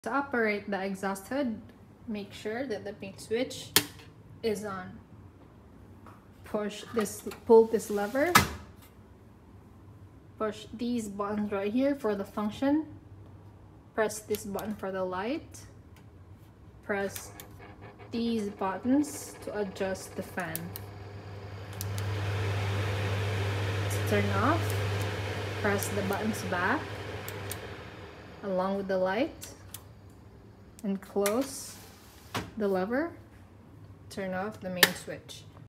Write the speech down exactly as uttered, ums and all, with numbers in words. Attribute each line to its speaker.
Speaker 1: To operate the exhaust hood, make sure that the main switch is on. Push this, pull this lever, push these buttons right here for the function, press this button for the light, press these buttons to adjust the fan. To turn off, press the buttons back along with the light, and close the lever, turn off the main switch.